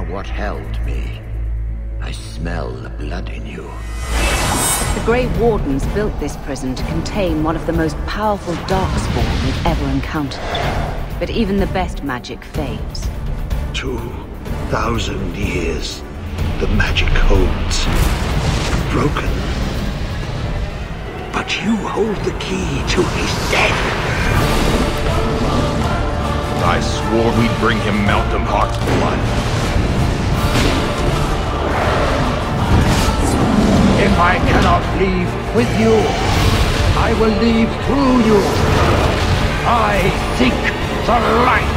what held me. I smell the blood in you. The Grey Wardens built this prison to contain one of the most powerful Darkspawn we've ever encountered. But even the best magic fades. 2,000 years. The magic holds. Broken. But you hold the key to his death. I swore we'd bring him Malcolm Hawk's blood. If I cannot leave with you, I will leave through you. I seek the light.